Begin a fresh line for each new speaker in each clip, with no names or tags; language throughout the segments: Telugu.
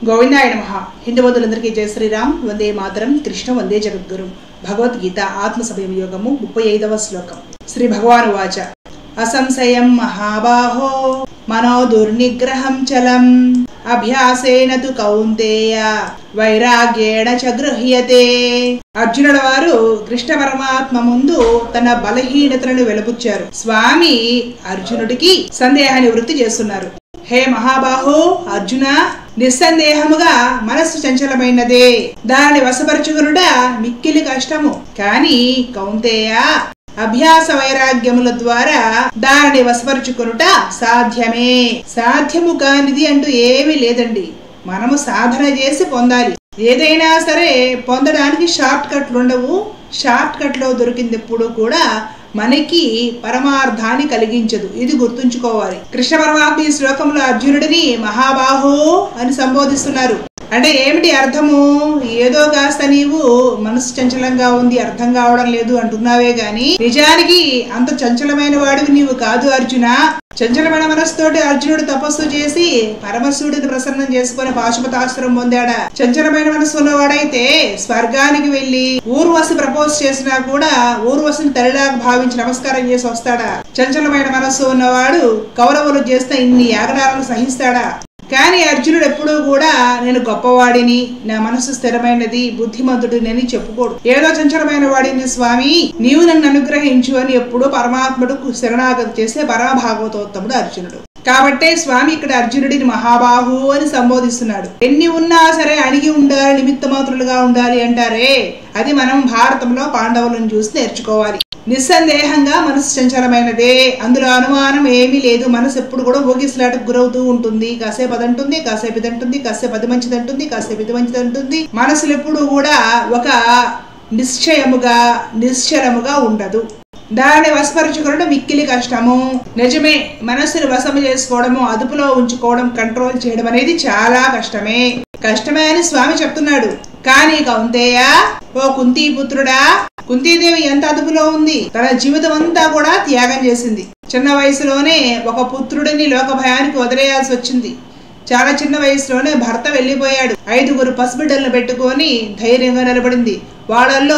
గోవిందాయ నమః. హిందూ బంధువులందరికీ జయ శ్రీరామ్. వందే మాతరం. కృష్ణ వందే జగద్గురు. భగవద్గీత ఆత్మసమయం యోగము 35వ శ్లోకం. శ్రీ భగవాన్ వాచ అసంశయం మహాబాహో మనో దుర్నిగ్రహం చలం అభ్యాసేన తు కౌంతేయ వైరాగ్యేణ చ గృహ్యతే. అర్జునుల వారు కృష్ణ పరమాత్మ ముందు తన బలహీనతలను వెలుబుచ్చారు. స్వామి అర్జునుడికి సందేహ నివృత్తి చేస్తున్నారు. హే మహాబాహో అర్జున, నిస్సందేహముగా మనస్సు చంచలమైనదే, దానిని వశపరచుకునుట మిక్కిలి కష్టము. కాని కౌంతేయ, అభ్యాస వైరాగ్యముల ద్వారా దానిని వశపరుచుకొనుట సాధ్యమే. సాధ్యము కానిది అంటూ ఏమీ లేదండి. మనము సాధన చేసి పొందాలి. ఏదైనా సరే పొందడానికి షార్ట్ కట్లు ఉండవు. షార్ట్ కట్లో దొరికింది ఎప్పుడు కూడా మనకి పరమార్థాన్ని కలిగించదు. ఇది గుర్తుంచుకోవాలి. కృష్ణ పరమాత్మ ఈ శ్లోకంలో అర్జునుడిని మహాబాహో అని సంబోధిస్తున్నారు. అంటే ఏమిటి అర్థము? ఏదో కాస్త నీవు మనసు చంచలంగా ఉంది, అర్థం కావడం లేదు అంటున్నావే గాని నిజానికి అంత చంచలమైన వాడివి నీవు కాదు అర్జున. చంచలమైన మనసుతోటి అర్జునుడు తపస్సు చేసి పరమశివుడిని ప్రసన్నం చేసుకుని పాశుపతాస్త్రం పొందాడా. చంచలమైన మనసు ఉన్నవాడైతే స్వర్గానికి వెళ్లి ఊర్వశి ప్రపోజ్ చేసినా కూడా ఊర్వశిని తల్లిలాగా భావించి నమస్కారం చేసి వస్తాడా? చంచలమైన మనస్సు ఉన్నవాడు కౌరవులు చేస్తే ఇన్ని యాగనాలను సహిస్తాడా? కానీ అర్జునుడు ఎప్పుడూ కూడా నేను గొప్పవాడిని, నా మనసు స్థిరమైనది, బుద్ధిమంతుడిని అని చెప్పుకోడు. ఏదో చంచలమైన వాడిని స్వామి నీవు నన్ను అనుగ్రహించు అని ఎప్పుడూ పరమాత్ముడు శరణాగతి చేసే పరమ భాగవతోత్తముడు అర్జునుడు. కాబట్టే స్వామి ఇక్కడ అర్జునుడిని మహాబాహు అని సంబోధిస్తున్నాడు. ఎన్ని ఉన్నా సరే అణిగి ఉండాలి, నిమిత్త మాత్రులుగా ఉండాలి అంటారే, అది మనం భారతంలో పాండవులను చూసి నేర్చుకోవాలి. నిస్సందేహంగా మనసు చంచలమైనదే, అందులో అనుమానం ఏమీ లేదు. మనసు ఎప్పుడు కూడా ఊగిసలాటకు గురవుతూ ఉంటుంది. కాసేపు అదంటుంది, కాసేపు ఇదంటుంది, కాసేపు అది మంచిదంటుంది, కాసేపు ఇది మంచిదంటుంది. మనసులు ఎప్పుడు కూడా ఒక నిశ్చయముగా నిశ్చలముగా ఉండదు. దానిని వశపరుచుకోవడం మిక్కిలి కష్టము. నిజమే, మనస్సును వశము చేసుకోవడము, అదుపులో ఉంచుకోవడం, కంట్రోల్ చేయడం అనేది చాలా కష్టమే అని స్వామి చెప్తున్నాడు. కానీ కౌంతేయ, ఓ కుంతీ పుత్రుడా, కుంతీదేవి ఎంత అదుపులో ఉంది. తన జీవితం అంతా కూడా త్యాగం చేసింది. చిన్న వయసులోనే ఒక పుత్రుడిని లోక భయానికి వదిలేయాల్సి వచ్చింది. చాలా చిన్న వయసులోనే భర్త వెళ్ళిపోయాడు. 5 పసిబిడ్డలను పెట్టుకొని ధైర్యంగా నిలబడింది. వాళ్ళల్లో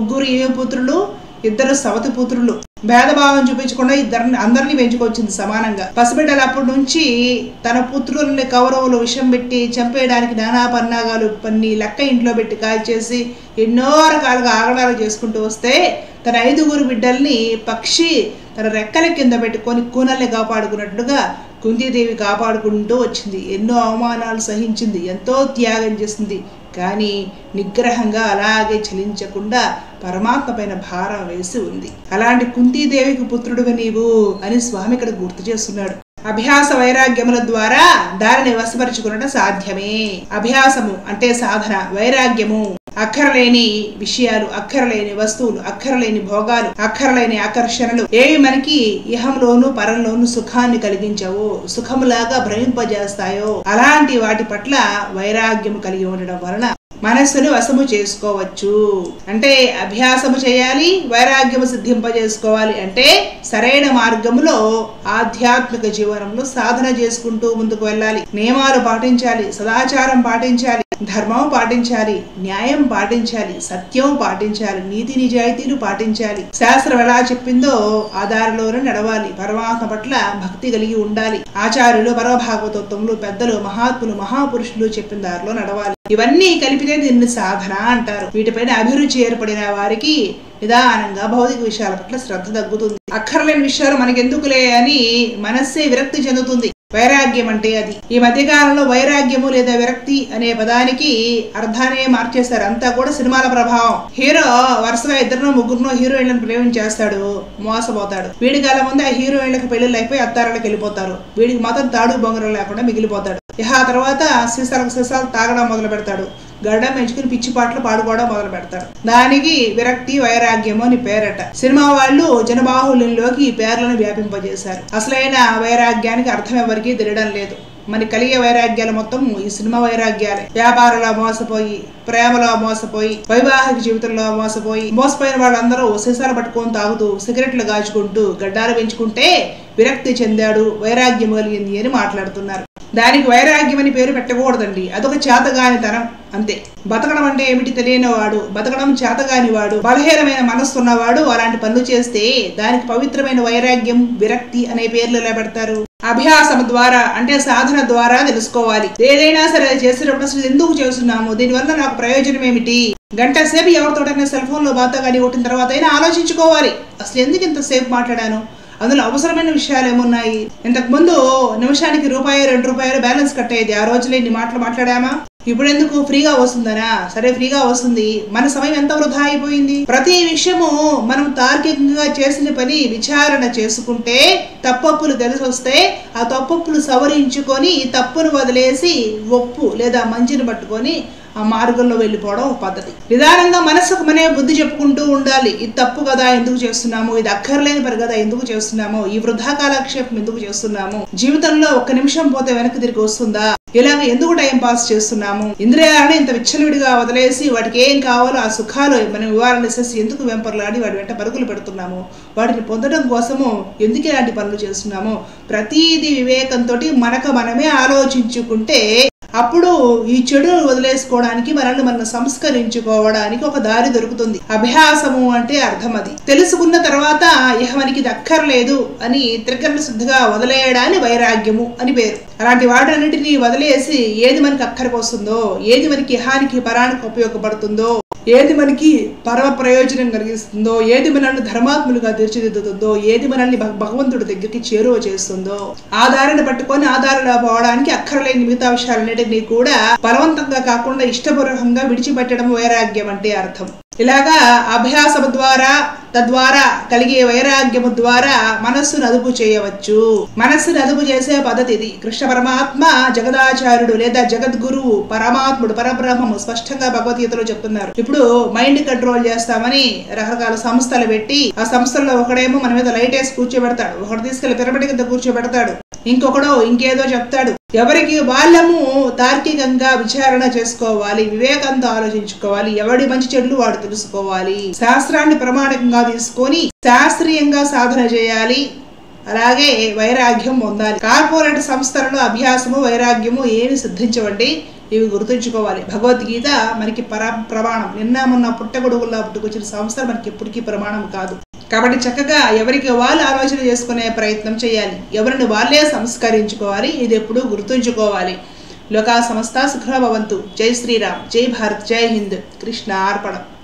3 పుత్రులు, 2 సవతి పుత్రులు. భేదభావం చూపించకుండా అందరినీ పెంచుకొచ్చింది సమానంగా. పసిబిడ్డలు అప్పటి నుంచి తన పుత్రుల్ని కౌరవులు విషం పెట్టి చంపేయడానికి నానా పన్నాగాలు పన్ని లెక్క ఇంట్లో పెట్టి కాల్చేసి ఎన్నో రకాలుగా ఆగడాలు చేసుకుంటూ వస్తే తన 5 బిడ్డల్ని పక్షి తన రెక్కల కింద పెట్టుకొని కూనల్ని కాపాడుకున్నట్లుగా కుంతీదేవి కాపాడుకుంటూ వచ్చింది. ఎన్నో అవమానాలు సహించింది, ఎంతో త్యాగం చేసింది. కానీ నిగ్రహంగా అలాగే చలించకుండా పరమాత్మ పైన భారం వేసి ఉంది. అలాంటి కుంతీదేవికి పుత్రుడుగా నీవు అని స్వామి ఇక్కడ గుర్తు చేస్తున్నాడు. అభ్యాస వైరాగ్యముల ద్వారా దారిని వశపరుచుకునడం సాధ్యమే. అభ్యాసము అంటే సాధన, వైరాగ్యము అక్కరలేని విషయాలు, అక్కరలేని వస్తువులు, అక్కరలేని భోగాలు, అక్కరలేని ఆకర్షణలు ఏవి మనకి ఇహంలోను పరంలోను సుఖాన్ని కలిగించవో, సుఖములాగా భ్రమింపజేస్తాయో అలాంటి వాటి పట్ల వైరాగ్యము కలిగి ఉండడం వలన మనస్సును వశము చేసుకోవచ్చు. అంటే అభ్యాసము చేయాలి, వైరాగ్యము సిద్ధింపజేసుకోవాలి. అంటే సరైన మార్గములో ఆధ్యాత్మిక జీవనంలో సాధన చేసుకుంటూ ముందుకు వెళ్ళాలి. నియమాలు పాటించాలి, సదాచారం పాటించాలి, ధర్మం పాటించాలి, న్యాయం పాటించాలి, సత్యం పాటించాలి, నీతి నిజాయితీలు పాటించాలి. శాస్త్రం ఎలా చెప్పిందో ఆ దారిలోనే నడవాలి. పరమాత్మ పట్ల భక్తి కలిగి ఉండాలి. ఆచార్యులు, పరమభాగవతోత్తములు, పెద్దలు, మహాత్ములు, మహాపురుషులు చెప్పిన దారిలో నడవాలి. ఇవన్నీ కలిపితే దీన్ని సాధన అంటారు. వీటిపైన అభిరుచి ఏర్పడిన వారికి నిదానంగా భౌతిక విషయాల పట్ల శ్రద్ధ తగ్గుతుంది. అక్కర్లేని విషయాలు మనకెందుకులే అని మనస్సే విరక్తి చెందుతుంది. వైరాగ్యం అంటే అది. ఈ మధ్యకాలంలో వైరాగ్యము లేదా విరక్తి అనే పదానికి అర్థాన్ని మార్చేస్తారు. అంతా కూడా సినిమాల ప్రభావం. హీరో వరుసగా 2-3 హీరోయిన్లను ప్రేమించేస్తాడు, మోసపోతాడు. వీడి కాలం ముందు ఆ హీరోయిన్లకు పెళ్లిళ్ళు అయిపోయి అత్తారాళ్ళకి వెళ్ళిపోతారు. వీడికి మాత్రం తాడు బొంగరం లేకుండా మిగిలిపోతాడు. ఆ తర్వాత సీసాలు తాగడం మొదలు పెడతాడు. గడ్డం పెంచుకుని పిచ్చి పాటలు పాడుకోవడం మొదలు పెడతాడు. దానికి విరక్తి వైరాగ్యము అని పేరట. సినిమా వాళ్ళు జనబాహుల్యంలోకి ఈ పేర్లను వ్యాపింపజేశారు. అసలైన వైరాగ్యానికి అర్థం ఎవరికీ తెలియడం లేదు. మనకి కలిగే వైరాగ్యాలు మొత్తం ఈ సినిమా వైరాగ్యాలే. వ్యాపారంలో మోసపోయి, ప్రేమలో మోసపోయి, వైవాహిక జీవితంలో మోసపోయిన వాళ్ళందరూ సీసాలు పట్టుకొని తాగుతూ, సిగరెట్లు కాచుకుంటూ, గడ్డాలు పెంచుకుంటే విరక్తి చెందాడు, వైరాగ్యం కలిగింది అని మాట్లాడుతున్నారు. దానికి వైరాగ్యం అని పేరు పెట్టకూడదండి. అదొక చేతగానితనం అంతే. బతకడం అంటే ఏమిటి తెలియనివాడు, బతకడం చేతగాని వాడు, బలహీనమైన మనస్సు ఉన్నవాడు అలాంటి పనులు చేస్తే దానికి పవిత్రమైన వైరాగ్యం, విరక్తి అనే పేర్లు ఎలా పెడతారు? అభ్యాసం ద్వారా అంటే సాధన ద్వారా తెలుసుకోవాలి. ఏదైనా సరే చేసేటప్పుడు అసలు ఎందుకు చేస్తున్నాము, దీనివల్ల నాకు ప్రయోజనం ఏమిటి? గంట సేపు ఎవరితోటైనా సెల్ ఫోన్ లో బాత కానీ కొట్టిన తర్వాత అయినా ఆలోచించుకోవాలి, అసలు ఎందుకు ఇంతసేపు మాట్లాడాను, అందులో అవసరమైన విషయాలు ఏమున్నాయి? ఇంతకు ముందు నిమిషానికి రూపాయి 2 రూపాయలు బ్యాలెన్స్ కట్ అయ్యేది. ఆ రోజులో ఇన్ని మాటలు మాట్లాడామా? ఇప్పుడు ఎందుకు ఫ్రీగా వస్తుందనా? సరే ఫ్రీగా వస్తుంది, మన సమయం ఎంత వృధా అయిపోయింది. ప్రతి విషయము మనం తార్కికంగా చేసిన పని విచారణ చేసుకుంటే తప్పప్పులు తెలిసి వస్తే ఆ తప్పప్పులు సవరించుకొని తప్పును వదిలేసి ఒప్పు లేదా మంచిని పట్టుకొని ఆ మార్గంలో వెళ్ళిపోవడం ఒక పద్ధతి. నిదానంగా మనసుకు మనే బుద్ధి చెప్పుకుంటూ ఉండాలి. ఇది తప్పు కదా, ఎందుకు చేస్తున్నాము, ఇది అక్కర్లేని పని కదా, ఎందుకు చేస్తున్నాము, ఈ వృధా కాలక్షేపం ఎందుకు చేస్తున్నాము, జీవితంలో 1 నిమిషం పోతే వెనక్కి తిరిగి వస్తుందా, ఇలాగ ఎందుకు టైం పాస్ చేస్తున్నాము, ఇంద్రియాలను ఇంత విచ్చలవిడిగా వదిలేసి వాటికి ఏం కావాలో ఆ సుఖాలు మనం వివరణ చేసి ఎందుకు వెంపర్లాడి వాటి వెంట పరుగులు పెడుతున్నాము, వాటిని పొందడం కోసము ఎందుకు ఇలాంటి పనులు చేస్తున్నాము, ప్రతీది వివేకంతో మనకు మనమే ఆలోచించుకుంటే అప్పుడు ఈ చెడును వదిలేసుకోవడానికి, మనల్ని మనం సంస్కరించుకోవడానికి ఒక దారి దొరుకుతుంది. అభ్యాసము అంటే అర్థం అది. తెలుసుకున్న తర్వాత ఇహ మనకి ఇది అక్కర్లేదు అని త్రికరణ శుద్ధిగా వదిలేయడాన్ని వైరాగ్యము అని పేరు. అలాంటి వాటన్నిటిని వదిలేసి ఏది మనకి అక్కరికి వస్తుందో, ఏది మనకి ఇహానికి పరానికి ఉపయోగపడుతుందో, ఏది మనకి పరమ ప్రయోజనం కలిగిస్తుందో, ఏది మనల్ని ధర్మాత్ములుగా తీర్చిదిద్దుతుందో, ఏది మనల్ని భగవంతుడి దగ్గరికి చేరువ చేస్తుందో ఆ దారిని పట్టుకొని ఆ దారిలో పోవడానికి అక్కర్లేని మిగతా విషయాలన్నిటినీ కూడా బలవంతంగా కాకుండా ఇష్టపూర్వకంగా విడిచిపెట్టడం వైరాగ్యం అంటే అర్థం. ఇలాగా అభ్యాసము ద్వారా తద్వారా కలిగే వైరాగ్యము ద్వారా మనస్సును అదుపు చేయవచ్చు. మనస్సును అదుపు చేసే పద్ధతి ఇది. కృష్ణ పరమాత్మ జగదాచార్యుడు లేదా జగద్గురువు పరమాత్ముడు పరబ్రహ్మము స్పష్టంగా భగవద్గీతలో చెప్తున్నారు. ఇప్పుడు మైండ్ కంట్రోల్ చేస్తామని రకరకాల సంస్థలు పెట్టి ఆ సంస్థల్లో ఒకడేమో మన మీద లైట్ వేసి కూర్చోబెడతాడు, ఒకటి తీసుకెళ్లి పిరమిడ్ కింద కూర్చోబెడతాడు, ఇంకొకడు ఇంకేదో చెప్తాడు. ఎవరికి వాళ్ళము తార్కికంగా విచారణ చేసుకోవాలి, వివేకంతో ఆలోచించుకోవాలి, ఎవడి మంచి చెడులు వాడు తెలుసుకోవాలి, శాస్త్రాన్ని ప్రమాణకంగా తీసుకొని శాస్త్రీయంగా సాధన చేయాలి, అలాగే వైరాగ్యం పొందాలి. కార్పొరేట్ సంస్థలలో అభ్యాసము వైరాగ్యము ఏమి సిద్ధించవండి, ఇవి గుర్తుంచుకోవాలి. భగవద్గీత మనకి ప్రమాణం. నిన్న మొన్న పుట్టగొడుగుల్లా పుట్టుకొచ్చిన సంస్థ మనకి ఎప్పటికీ ప్రమాణం కాదు. కాబట్టి చక్కగా ఎవరికి వాళ్ళు ఆలోచన చేసుకునే ప్రయత్నం చేయాలి, ఎవరిని వాళ్ళే సంస్కరించుకోవాలి, ఇది ఎప్పుడూ గుర్తుంచుకోవాలి. లోకా సమస్త సుఖినో భవంతు. జై శ్రీరామ్, జై భారత్, జై హింద్. కృష్ణ అర్పణం.